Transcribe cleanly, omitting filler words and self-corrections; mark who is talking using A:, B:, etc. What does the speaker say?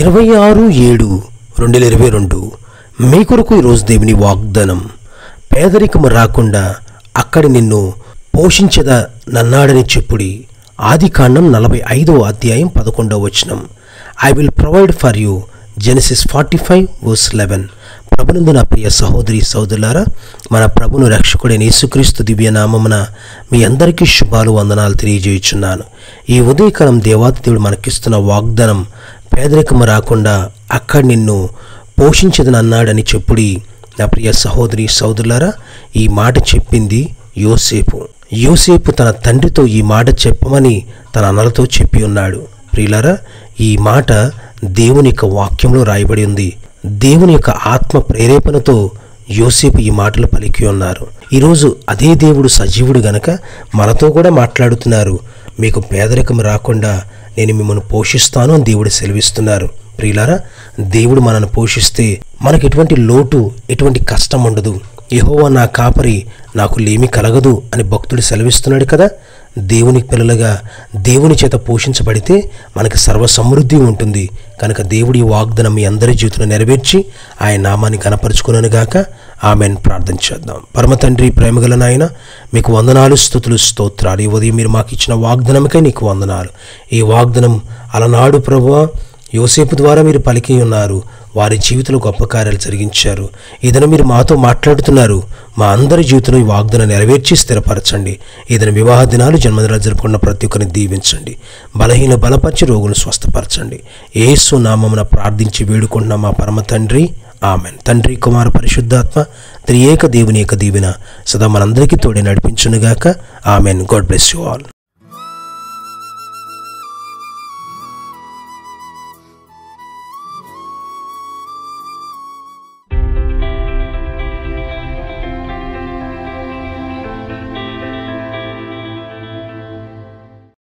A: 26/7/2022 మీ కొరకు ఈరోజు దేవుని వాగ్దానం. పేదరికము రాకుండా అక్కడి నిన్ను పోషించద నన్నాడని చెప్పుడి. ఆదికాండం 45:11. I will provide for you. Genesis 45:11. ప్రభునందు నా ప్రియ సహోదరి సహోదరులారా, మన ప్రభును రక్షకుడైన యేసుక్రీస్తు దివ్యనామమున మీ అందరికీ శుభాలు వందనాలు తెలియజేయుచున్నాను. ఈ ఉదయకాలం దేవాది దేవుడు మనకిస్తున్న వాగ్దానం, పేదరికము రాకుండా అక్కడ నిన్ను పోషించదనన్నాడని చెప్పుడి. నా ప్రియ సహోదరి సహోదరులారా, ఈ మాట చెప్పింది యోసేపు తన తండ్రితో ఈ మాట చెప్పమని తన అన్నలతో చెప్పి ఉన్నాడు. ప్రియులారా, ఈ మాట దేవుని యొక్క వాక్యంలో రాయబడి ఉంది. దేవుని యొక్క ఆత్మ ప్రేరేపణతో యోసేపు ఈ మాటలు పలికి ఉన్నారు. ఈరోజు అదే దేవుడు సజీవుడు గనక మనతో కూడా మాట్లాడుతున్నారు. మీకు పేదరికం రాకుండా నేను మిమ్మల్ని పోషిస్తాను అని దేవుడు సెలవిస్తున్నారు. ప్రియులారా, దేవుడు మనల్ని పోషిస్తే మనకు ఎటువంటి లోటు, ఎటువంటి కష్టం ఉండదు. యెహోవా నా కాపరి, నాకు లేమి కలగదు అని భక్తుడు సెలవిస్తున్నాడు కదా. దేవుని పిల్లలుగా దేవుని చేత పోషించబడితే మనకి సర్వ సమృద్ధి ఉంటుంది. కనుక దేవుడి వాగ్దానం మీ అందరి జీవితంలో నెరవేర్చి ఆయన నామాన్ని కనపరుచుకున్నాను గాక. ఆమెన్. ప్రార్థన చేద్దాం. పరమ తండ్రి, ప్రేమగల నాయన, మీకు వందనాలు, స్తుతులు, స్తోత్రాలు. ఈ ఉదయం మీరు మాకు ఇచ్చిన వాగ్దానముకై నీకు వందనాలు. ఈ వాగ్దానం అలనాడు ప్రభువా యోసేపు ద్వారా మీరు పలికి ఉన్నారు. వారి జీవితంలో గొప్ప కార్యాలు జరిగించారు. ఏదైనా మీరు మాతో మాట్లాడుతున్నారు. మా అందరి జీవితంలో ఈ వాగ్దానం నెరవేర్చి స్థిరపరచండి. ఏదైనా వివాహ దినాలు, జన్మదినాలు జరుపుకున్న ప్రతి ఒక్కరిని దీవించండి. బలహీన బలపరిచి రోగులను స్వస్థపరచండి. యేసు నామమున ప్రార్థించి వేడుకుంటున్న మా పరమ తండ్రి, ఆమెన్. తండ్రి, కుమార, పరిశుద్ధాత్మ త్రియేక దేవుని యొక్క దీవెన సదా మనందరికీ తోడే నడిపించునుగాక. Amen. God bless you all.